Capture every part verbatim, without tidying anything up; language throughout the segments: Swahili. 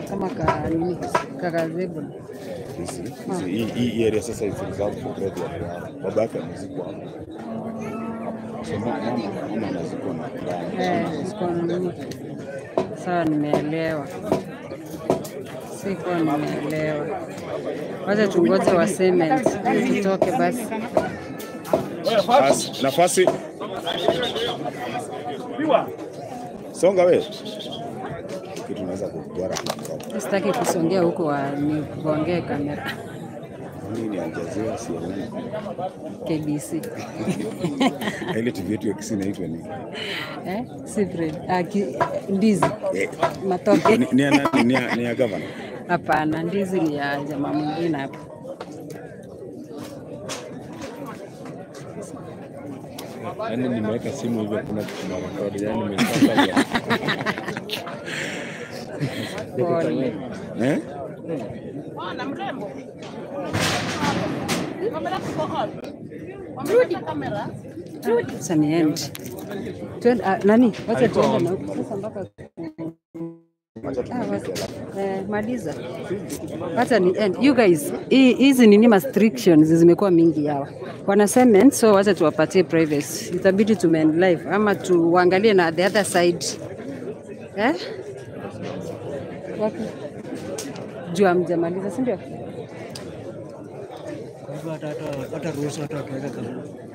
kama ka nini kakazebo. Hii hii area sasa is reserved for grade ya baba yake mziko hapo. So mama mama anaziko na ndani. Eh, ziko nini? Sawa, nimeelewa. Siko nimeelewa. Wacha tungoje wa cement tutoke basi. Nafasi, nafasi. Songa wewe. Kitu tunaweza kugwara kwa. Sitaki kusongea huko wa ni kuongea kamera. Nini Aljazeera C N N? K B C. Ile T V yetu ya Kisii inaitwa nini? Eh? Sifred. Ah, ndizi. Eh. Matoke. Ni ni ni ni ya governor. Hapana, ndizi ni ya jamaa mwingine hapo. Yaani nimeweka simu hivyo kuna kitu na record, yaani nimepata. Pole. Eh? Bwana mrembo. Kamera tuko on. Rudi kamera. Rudi. Sasa niende. Twende nani? Wacha tuende na huko sasa mpaka Eh, maliza. Wacha ni end. You guys, hizi nini restrictions zimekuwa mingi hawa. Wana cement, so wacha tuwapatie privacy. Itabidi tumen live ama tuangalie na the other side. Eh? Wapi? Jua mjamaliza, si ndio? Kwa hivyo hata hata ruhusa hata kuweka kama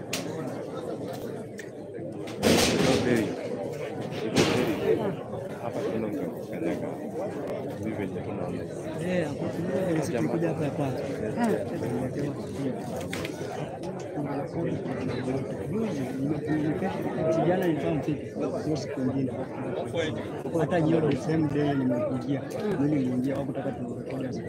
Hapa kuna kanyaga. Hivi venye tunaona. eh hapo kuna sisi kuja hapa hapa. Kijana nilikuwa mfiki sio siku nyingine. Hata jioni same day nimekuja. Mimi niliingia au kutaka turekodi sasa.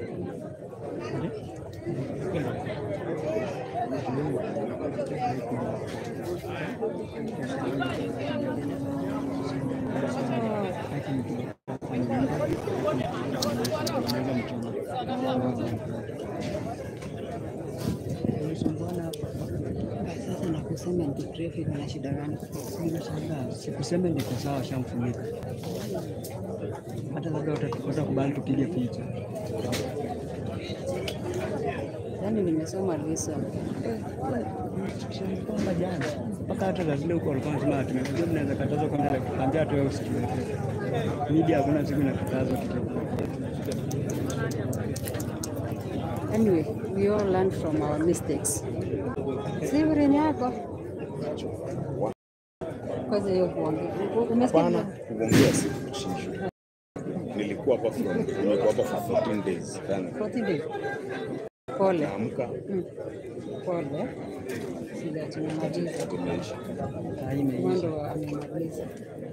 Sasa na kusema ndio traffic na shida gani? Nimeshangaa, sikusema niko sawa, shamfunika. Hata labda utakubali tupige picha. Yaani nimesoma lesson. Kwamba jana mpaka hata lazima huko walikuwa wanasema tumekuja, mnaweza katazwa kwa mbele kuambia tu wewe usikiwe. Media hakuna siku inakatazwa kitu. Anyway, we all learn from our mistakes. Sivyo nyako? Kwanza hiyo kuongea. Umesikia? Kuongea si kuchinjwa. Nilikuwa hapa from nilikuwa hapa for fourteen days. fourteen days. Pole. Naamka. Pole. Sija tumemaliza. Tumeisha. Mwendo amemaliza.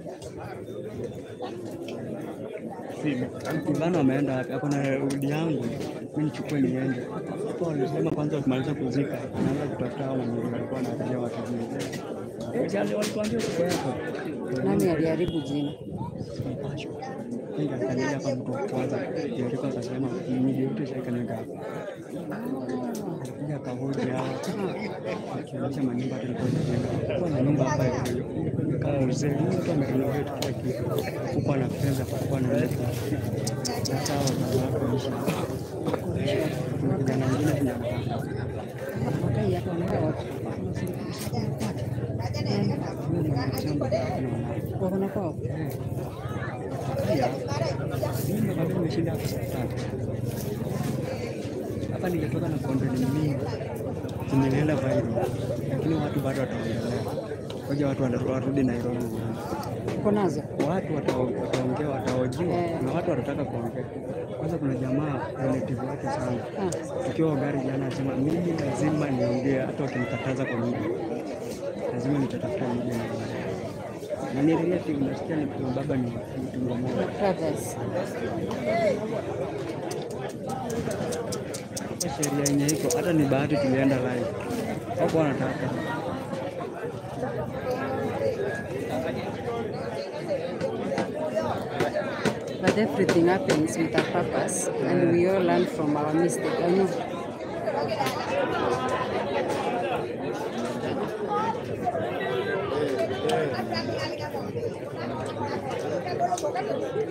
Ivana ameenda wapi? Hapo na rudi yangu. Mimi nichukue niende. Hapo alisema kwanza kumaliza kuzika. Anaanza kutafuta hao wenye walikuwa wanaangalia watu wengine. Wale walituambia uko hapo. Nani aliharibu jina? Ndio kanyaga kwa mtu kwanza. Ndio alikuwa akasema mimi yote sasa kanyaga hapo. Kuja kahoji hapo. Akionyesha manyumba tulikuwa tunajenga. Kwa na nyumba hapa hiyo. Kama mzee mtu amerenovate kila kitu. Kupa na pesa kwa na nini. Sawa na kuishi. Kuna nyingine pia. Wakai hapa mbao. Kwa kuna kwao. Mimi bado nimeshinda hapa sasa. Hapa nilitoka na content mingi. Nimeenda viral. Lakini watu bado wataongelea. Ngoja watu wanarudi Nairobi. Uko nazo? Watu wataongea, wataojiwa na watu watataka kuongea. Kwanza kuna jamaa relative wake sana. Tukiwa gari jana anasema mimi lazima niongee hata wakinikataza kwa mimi. Lazima nitatafuta media na na ni relative nasikia ni kwa baba ni mtu mmoja. Brothers. Sheria yenye iko hata ni bahati tulienda live. Hapo wanataka. But everything happens with a purpose, and we all learn from our mistake. I know.